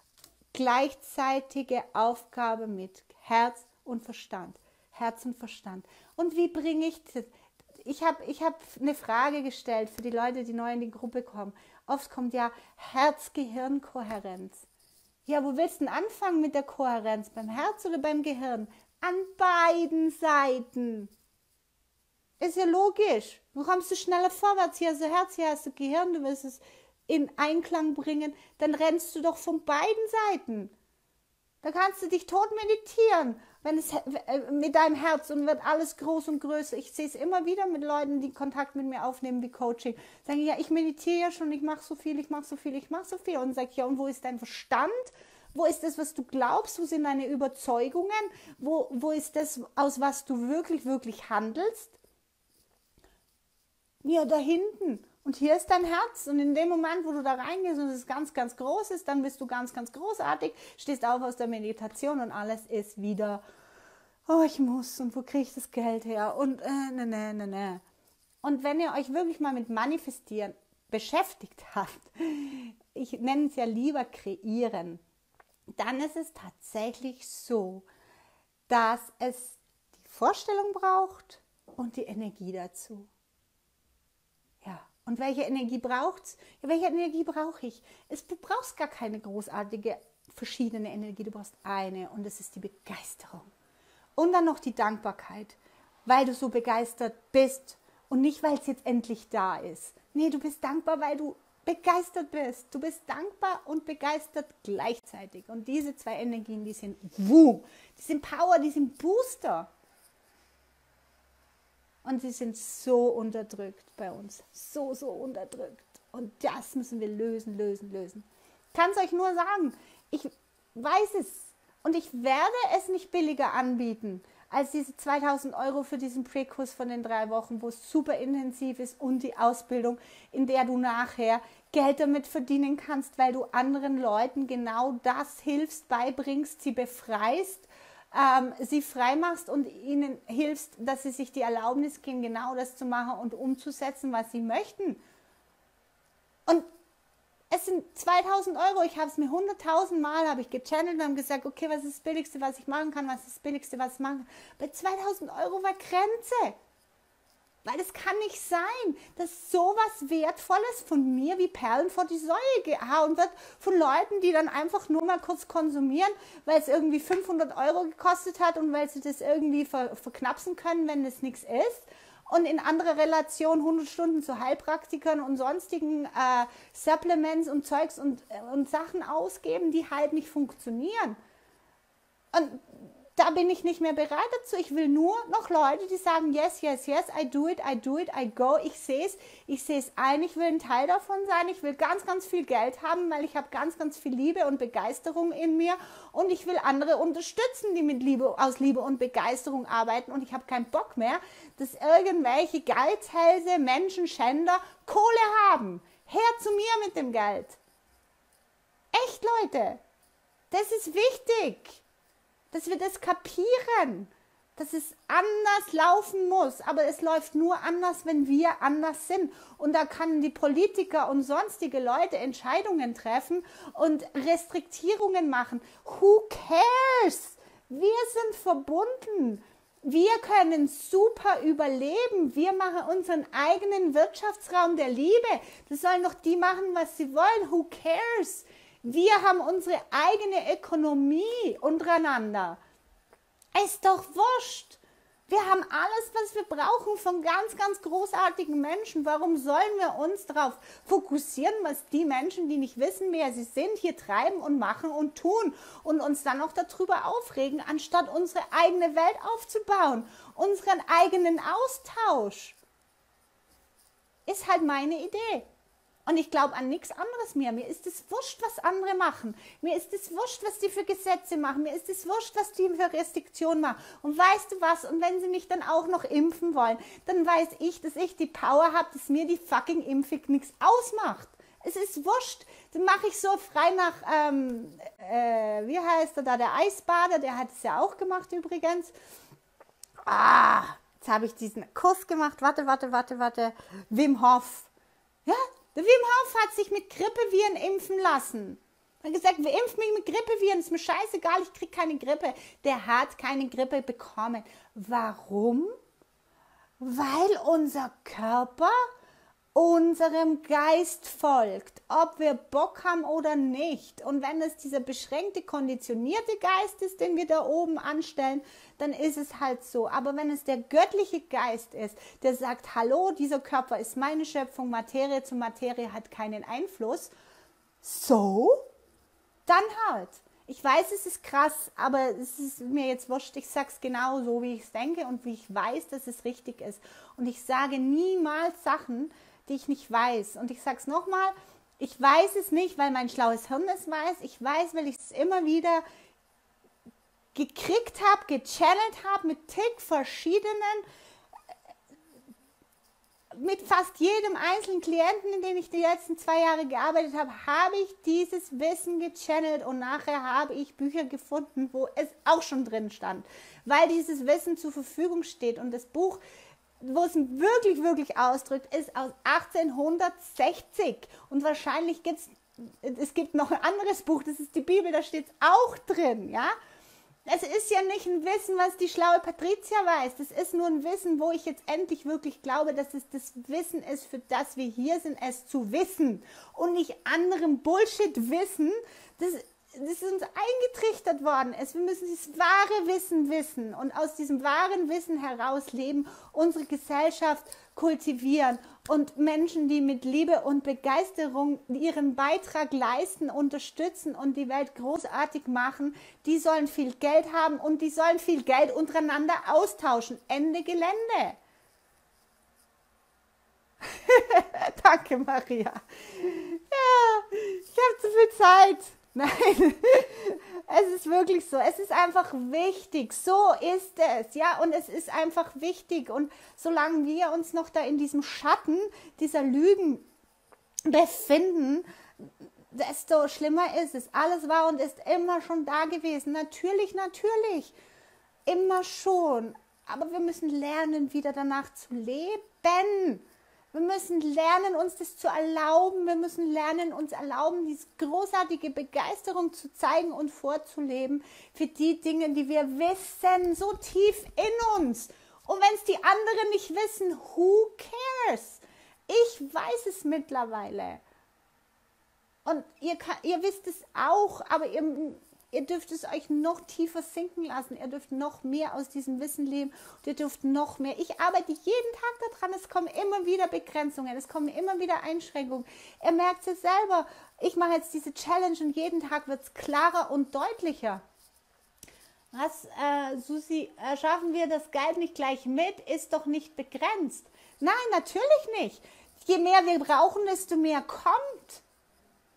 S1: gleichzeitige Aufgabe mit Herz und Verstand. Herz und Verstand. Und wie bringe ich das? Ich hab eine Frage gestellt für die Leute, die neu in die Gruppe kommen. Oft kommt ja Herz-Gehirn-Kohärenz. Ja, wo willst du denn anfangen mit der Kohärenz? Beim Herz oder beim Gehirn? An beiden Seiten. Ist ja logisch. Du kommst du schneller vorwärts. Hier hast du Herz, hier hast du Gehirn. Du willst es in Einklang bringen. Dann rennst du doch von beiden Seiten. Da kannst du dich tot meditieren, wenn es mit deinem Herz und wird alles groß und größer. Ich sehe es immer wieder mit Leuten, die Kontakt mit mir aufnehmen wie Coaching. Sagen, ja, ich meditiere ja schon, ich mache so viel. Und sage, ja, und wo ist dein Verstand? Wo ist das, was du glaubst? Wo sind deine Überzeugungen? Wo ist das, aus was du wirklich, wirklich handelst? Ja, da hinten. Und hier ist dein Herz. Und in dem Moment, wo du da reingehst und es ganz, ganz groß ist, dann bist du ganz, ganz großartig, stehst auf aus der Meditation und alles ist wieder, oh, ich muss und wo kriege ich das Geld her? Und ne. Und wenn ihr euch wirklich mal mit Manifestieren beschäftigt habt, ich nenne es ja lieber kreieren, dann ist es tatsächlich so, dass es die Vorstellung braucht und die Energie dazu. Ja, und welche Energie braucht's? Ja, welche Energie brauche ich? Du brauchst gar keine großartige, verschiedene Energie, du brauchst eine und das ist die Begeisterung. Und dann noch die Dankbarkeit, weil du so begeistert bist und nicht, weil es jetzt endlich da ist. Nee, du bist dankbar, weil du begeistert bist. Du bist dankbar und begeistert gleichzeitig. Und diese zwei Energien, die sind die sind Power, die sind Booster. Und sie sind so unterdrückt bei uns. So unterdrückt. Und das müssen wir lösen. Ich kann es euch nur sagen, ich weiß es. Und ich werde es nicht billiger anbieten als diese 2.000 € für diesen Pre-Kurs von den 3 Wochen, wo es super intensiv ist und die Ausbildung, in der du nachher Geld damit verdienen kannst, weil du anderen Leuten genau das hilfst, beibringst, sie befreist, sie frei machst und ihnen hilfst, dass sie sich die Erlaubnis geben, genau das zu machen und umzusetzen, was sie möchten. Und es sind 2.000 €, ich habe es mir 100.000 Mal gechannelt und habe gesagt, okay, was ist das Billigste, was ich machen kann, was ist das Billigste, was ich machen kann. Bei 2.000 € war Grenze. Weil es kann nicht sein, dass sowas Wertvolles von mir wie Perlen vor die Säue gehauen wird von Leuten, die dann einfach nur mal kurz konsumieren, weil es irgendwie 500 € gekostet hat und weil sie das irgendwie verknapsen können, wenn das nichts ist. Und in anderer Relation 100 Stunden zu Heilpraktikern und sonstigen Supplements und Zeugs und Sachen ausgeben, die halt nicht funktionieren. Und da bin ich nicht mehr bereit dazu. Ich will nur noch Leute, die sagen, yes, I do it, I go. Ich sehe es ein, ich will ein Teil davon sein. Ich will ganz, ganz viel Geld haben, weil ich habe ganz, ganz viel Liebe und Begeisterung in mir. Und ich will andere unterstützen, die aus Liebe und Begeisterung arbeiten. Und ich habe keinen Bock mehr, dass irgendwelche Geizhälse, Menschenschänder Kohle haben. Her zu mir mit dem Geld. Echt, Leute. Das ist wichtig, dass wir das kapieren, dass es anders laufen muss, aber es läuft nur anders, wenn wir anders sind. Und da können die Politiker und sonstige Leute Entscheidungen treffen und Restriktierungen machen. Who cares? Wir sind verbunden. Wir können super überleben. Wir machen unseren eigenen Wirtschaftsraum der Liebe. Das sollen doch die machen, was sie wollen. Who cares? Wir haben unsere eigene Ökonomie untereinander. Ist doch wurscht. Wir haben alles, was wir brauchen von ganz, ganz großartigen Menschen. Warum sollen wir uns darauf fokussieren, was die Menschen, die nicht wissen, wer sie sind, hier treiben und machen und tun und uns dann auch darüber aufregen, anstatt unsere eigene Welt aufzubauen, unseren eigenen Austausch? Ist halt meine Idee. Und ich glaube an nichts anderes mehr. Mir ist es wurscht, was andere machen. Mir ist es wurscht, was die für Gesetze machen. Mir ist es wurscht, was die für Restriktionen machen. Und weißt du was? Und wenn sie mich dann auch noch impfen wollen, dann weiß ich, dass ich die Power habe, dass mir die fucking Impfung nichts ausmacht. Es ist wurscht. Dann mache ich so frei nach, wie heißt er da, der Eisbader, der hat es ja auch gemacht übrigens. Jetzt habe ich diesen Kurs gemacht. Warte. Wim Hof. Ja? Der Wim Hof hat sich mit Grippeviren impfen lassen. Er hat gesagt, wir impfen mich mit Grippeviren, ist mir scheißegal, ich kriege keine Grippe. Der hat keine Grippe bekommen. Warum? Weil unser Körper unserem Geist folgt, ob wir Bock haben oder nicht. Und wenn es dieser beschränkte, konditionierte Geist ist, den wir da oben anstellen, dann ist es halt so. Aber wenn es der göttliche Geist ist, der sagt, hallo, dieser Körper ist meine Schöpfung, Materie zu Materie hat keinen Einfluss, so, dann halt. Ich weiß, es ist krass, aber es ist mir jetzt wurscht. Ich sage es genau so, wie ich es denke und wie ich weiß, dass es richtig ist. Und ich sage niemals Sachen, die ich nicht weiß. Und ich sage es nochmal, ich weiß es nicht, weil mein schlaues Hirn es weiß. Ich weiß, weil ich es immer wieder gekriegt habe, gechannelt habe mit verschiedenen, mit fast jedem einzelnen Klienten, in dem ich die letzten 2 Jahre gearbeitet habe, habe ich dieses Wissen gechannelt und nachher habe ich Bücher gefunden, wo es auch schon drin stand, weil dieses Wissen zur Verfügung steht. Und das Buch, wo es wirklich, wirklich ausdrückt, ist aus 1860 und wahrscheinlich es gibt noch ein anderes Buch, das ist die Bibel, da steht es auch drin, ja. Es ist ja nicht ein Wissen, was die schlaue Patricia weiß, das ist nur ein Wissen, wo ich jetzt endlich wirklich glaube, dass es das Wissen ist, für das wir hier sind, es zu wissen und nicht anderem Bullshit wissen, das ist uns eingetrichtert worden. Wir müssen das wahre Wissen wissen und aus diesem wahren Wissen heraus leben, unsere Gesellschaft kultivieren und Menschen, die mit Liebe und Begeisterung ihren Beitrag leisten, unterstützen und die Welt großartig machen, die sollen viel Geld haben und die sollen viel Geld untereinander austauschen. Ende Gelände. Danke, Maria. Ja, ich habe zu viel Zeit. Nein, es ist wirklich so. Es ist einfach wichtig. So ist es. Ja, und es ist einfach wichtig. Und solange wir uns noch da in diesem Schatten dieser Lügen befinden, desto schlimmer ist es. Alles war und ist immer schon da gewesen. Natürlich. Immer schon. Aber wir müssen lernen, wieder danach zu leben. Wir müssen lernen, uns das zu erlauben. Wir müssen lernen, uns erlauben, diese großartige Begeisterung zu zeigen und vorzuleben für die Dinge, die wir wissen, so tief in uns. Und wenn es die anderen nicht wissen, who cares? Ich weiß es mittlerweile. Und ihr wisst es auch, aber ihr dürft es euch noch tiefer sinken lassen. Ihr dürft noch mehr aus diesem Wissen leben. Und ihr dürft noch mehr. Ich arbeite jeden Tag daran. Es kommen immer wieder Begrenzungen. Es kommen immer wieder Einschränkungen. Ihr merkt es selber. Ich mache jetzt diese Challenge und jeden Tag wird es klarer und deutlicher. Was, Susi, schaffen wir das Geld nicht gleich mit? Ist doch nicht begrenzt. Nein, natürlich nicht. Je mehr wir brauchen, desto mehr kommt.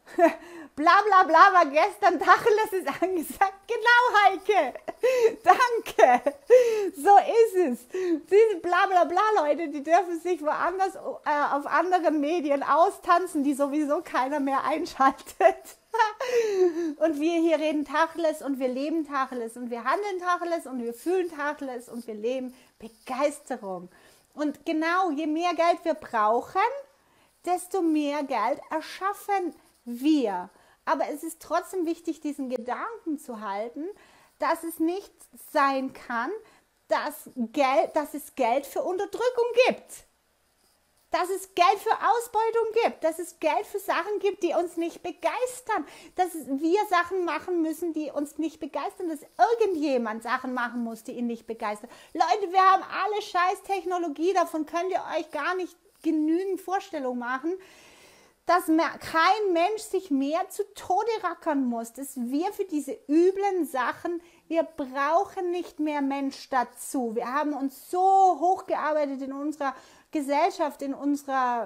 S1: Bla bla bla war gestern, Tacheles ist angesagt. Genau, Heike. Danke. So ist es. Diese bla bla bla Leute, die dürfen sich woanders auf anderen Medien austanzen, die sowieso keiner mehr einschaltet. Und wir hier reden Tacheles und wir leben Tacheles und wir handeln Tacheles und wir fühlen Tacheles und wir leben Begeisterung. Und genau, je mehr Geld wir brauchen, desto mehr Geld erschaffen wir. Aber es ist trotzdem wichtig, diesen Gedanken zu halten, dass es nicht sein kann, dass es Geld für Unterdrückung gibt. Dass es Geld für Ausbeutung gibt, dass es Geld für Sachen gibt, die uns nicht begeistern, dass wir Sachen machen müssen, die uns nicht begeistern, dass irgendjemand Sachen machen muss, die ihn nicht begeistern. Leute, wir haben alle scheiß Technologie, davon könnt ihr euch gar nicht genügend Vorstellung machen, dass kein Mensch sich mehr zu Tode rackern muss, dass wir für diese üblen Sachen, wir brauchen nicht mehr Mensch dazu. Wir haben uns so hochgearbeitet in unserer Gesellschaft, in unserer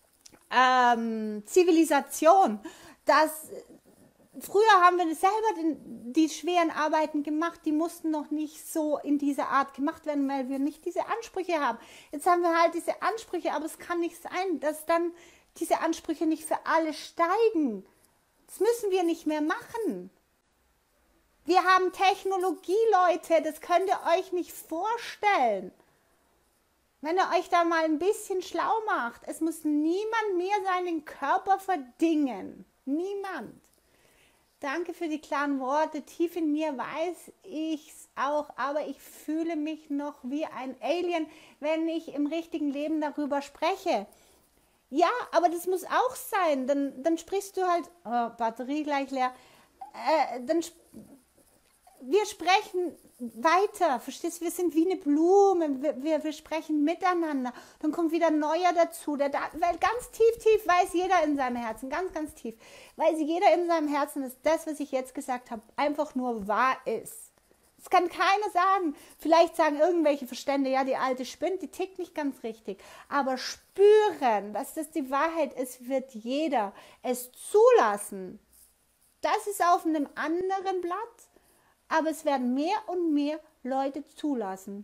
S1: Zivilisation, dass früher haben wir selber die schweren Arbeiten gemacht, die mussten noch nicht so in dieser Art gemacht werden, weil wir nicht diese Ansprüche haben. Jetzt haben wir halt diese Ansprüche, aber es kann nicht sein, dass dann diese Ansprüche nicht für alle steigen. Das müssen wir nicht mehr machen. Wir haben Technologie, Leute, das könnt ihr euch nicht vorstellen. Wenn ihr euch da mal ein bisschen schlau macht, es muss niemand mehr seinen Körper verdingen. Niemand. Danke für die klaren Worte. Tief in mir weiß ich es auch, aber ich fühle mich noch wie ein Alien, wenn ich im richtigen Leben darüber spreche. Ja, aber das muss auch sein. Dann sprichst du halt, oh, Batterie gleich leer, wir sprechen weiter, verstehst du? Wir sind wie eine Blume, wir sprechen miteinander. Dann kommt wieder ein neuer dazu, weil ganz tief weiß jeder in seinem Herzen, ganz, ganz tief, weiß jeder in seinem Herzen, dass das, was ich jetzt gesagt habe, einfach nur wahr ist. Das kann keiner sagen. Vielleicht sagen irgendwelche Verstände, ja, die Alte spinnt, die tickt nicht ganz richtig. Aber spüren, dass das die Wahrheit ist, wird jeder es zulassen. Das ist auf einem anderen Blatt. Aber es werden mehr und mehr Leute zulassen.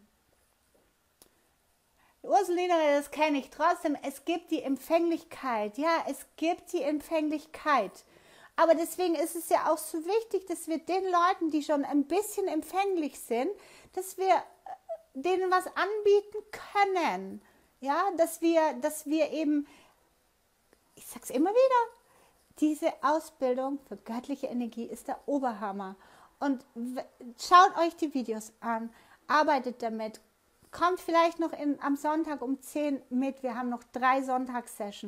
S1: Ursulina, das kenne ich trotzdem. Es gibt die Empfänglichkeit. Ja, es gibt die Empfänglichkeit. Aber deswegen ist es ja auch so wichtig, dass wir den Leuten, die schon ein bisschen empfänglich sind, dass wir denen was anbieten können. Ja, dass wir eben, ich sag's immer wieder, diese Ausbildung für göttliche Energie ist der Oberhammer. Und schaut euch die Videos an, arbeitet damit, kommt vielleicht noch am Sonntag um 10 mit. Wir haben noch 3 Sonntagssessions.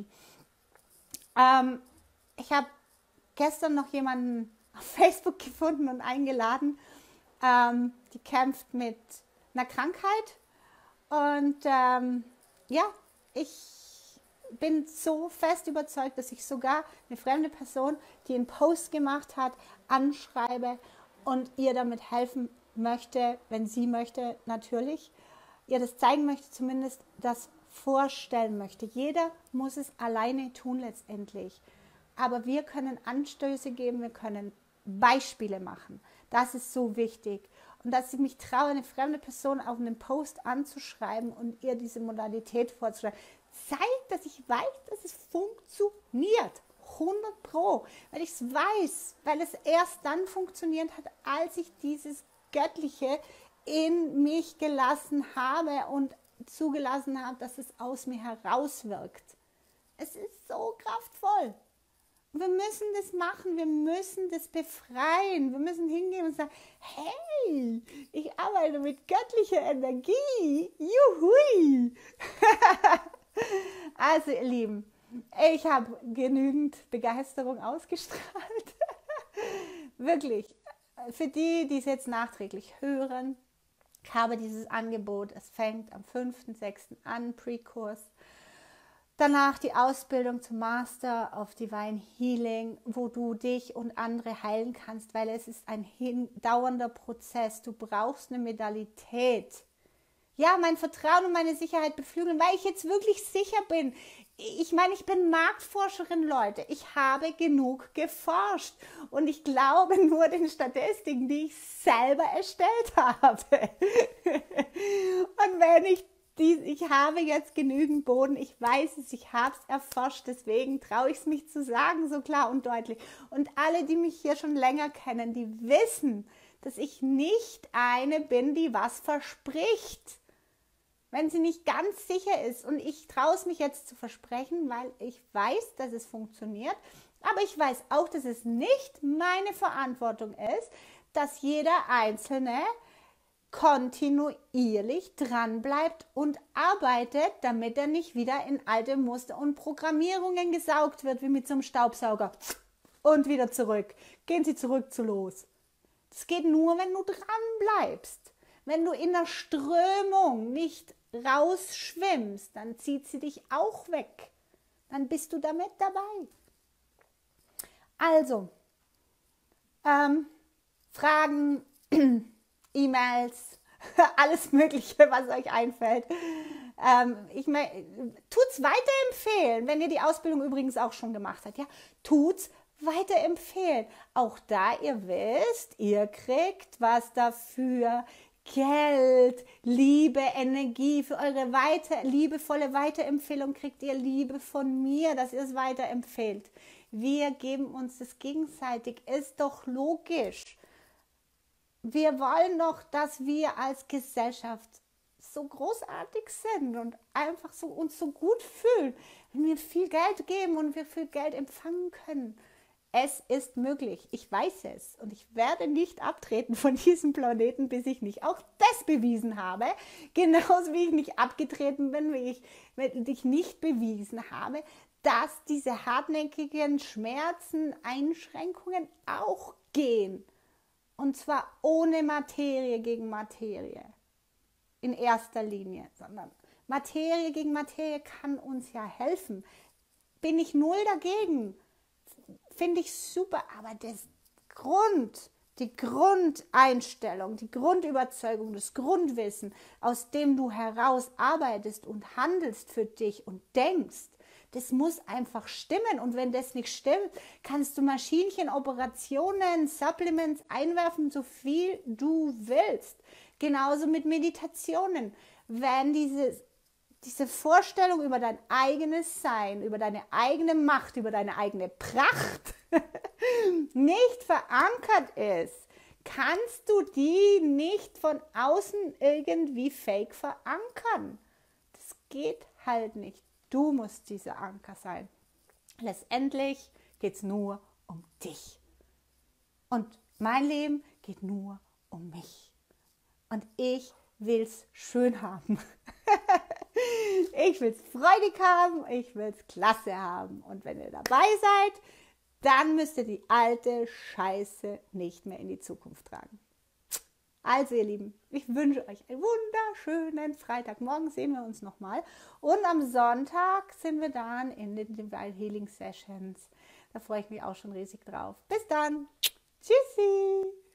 S1: Ich habe gestern noch jemanden auf Facebook gefunden und eingeladen, die kämpft mit einer Krankheit. Und ja, ich bin so fest überzeugt, dass ich sogar eine fremde Person, die einen Post gemacht hat, anschreibe und ihr damit helfen möchte, wenn sie möchte, natürlich, ihr das zeigen möchte, zumindest das vorstellen möchte. Jeder muss es alleine tun letztendlich. Aber wir können Anstöße geben, wir können Beispiele machen. Das ist so wichtig. Und dass ich mich traue, eine fremde Person auf einen Post anzuschreiben und ihr diese Modalität vorzuschreiben, zeigt, dass ich weiß, dass es funktioniert. 100%, weil ich es weiß, weil es erst dann funktioniert hat, als ich dieses Göttliche in mich gelassen habe und zugelassen habe, dass es aus mir herauswirkt. Es ist so kraftvoll. Wir müssen das machen, wir müssen das befreien, wir müssen hingehen und sagen, hey, ich arbeite mit göttlicher Energie, juhui. Also ihr Lieben, ich habe genügend Begeisterung ausgestrahlt. Wirklich, für die, die es jetzt nachträglich hören, ich habe dieses Angebot, es fängt am 5.6. an, Pre-Kurs. Danach die Ausbildung zum Master of Divine Healing, wo du dich und andere heilen kannst, weil es ist ein dauernder Prozess. Du brauchst eine Medialität. Ja, mein Vertrauen und meine Sicherheit beflügeln, weil ich jetzt wirklich sicher bin, ich meine, ich bin Marktforscherin, Leute. Ich habe genug geforscht und ich glaube nur den Statistiken, die ich selber erstellt habe. Und wenn ich habe jetzt genügend Boden, ich weiß es, ich habe es erforscht, deswegen traue ich es mich zu sagen, so klar und deutlich. Und alle, die mich hier schon länger kennen, die wissen, dass ich nicht eine bin, die was verspricht, wenn sie nicht ganz sicher ist. Und ich traue es mich jetzt zu versprechen, weil ich weiß, dass es funktioniert. Aber ich weiß auch, dass es nicht meine Verantwortung ist, dass jeder Einzelne kontinuierlich dran bleibt und arbeitet, damit er nicht wieder in alte Muster und Programmierungen gesaugt wird, wie mit so einem Staubsauger. Und wieder zurück. Gehen Sie zurück zu los. Das geht nur, wenn du dran bleibst. Wenn du in der Strömung nicht rausschwimmst, dann zieht sie dich auch weg. Dann bist du damit dabei. Also, Fragen, E-Mails, alles Mögliche, was euch einfällt. Tut's weiterempfehlen, wenn ihr die Ausbildung übrigens auch schon gemacht habt. Ja, tut's weiterempfehlen. Auch da ihr wisst, ihr kriegt was dafür. Geld, Liebe, Energie für eure liebevolle Weiterempfehlung kriegt ihr Liebe von mir, dass ihr es weiterempfehlt. Wir geben uns das gegenseitig, ist doch logisch. Wir wollen doch, dass wir als Gesellschaft so großartig sind und einfach so uns so gut fühlen, wenn wir viel Geld geben und wir viel Geld empfangen können. Es ist möglich, ich weiß es und ich werde nicht abtreten von diesem Planeten, bis ich nicht auch das bewiesen habe, genauso wie ich nicht abgetreten bin, wenn ich nicht bewiesen habe, dass diese hartnäckigen Schmerzen, Einschränkungen auch gehen. Und zwar ohne Materie gegen Materie in erster Linie, sondern Materie gegen Materie kann uns ja helfen. Bin ich null dagegen. Finde ich super, aber die Grundeinstellung, die Grundüberzeugung, das Grundwissen, aus dem du heraus arbeitest und handelst für dich und denkst, das muss einfach stimmen. Und wenn das nicht stimmt, kannst du Maschinchen, Operationen, Supplements einwerfen, so viel du willst. Genauso mit Meditationen. Wenn diese Vorstellung über dein eigenes Sein, über deine eigene Macht, über deine eigene Pracht nicht verankert ist, kannst du die nicht von außen irgendwie fake verankern. Das geht halt nicht. Du musst dieser Anker sein. Letztendlich geht es nur um dich. Und mein Leben geht nur um mich. Und ich will es schön haben. Ich will es freudig haben, ich will es klasse haben. Und wenn ihr dabei seid, dann müsst ihr die alte Scheiße nicht mehr in die Zukunft tragen. Also ihr Lieben, ich wünsche euch einen wunderschönen Freitag. Morgen sehen wir uns nochmal. Und am Sonntag sind wir dann in den Divine Healing Sessions. Da freue ich mich auch schon riesig drauf. Bis dann. Tschüssi.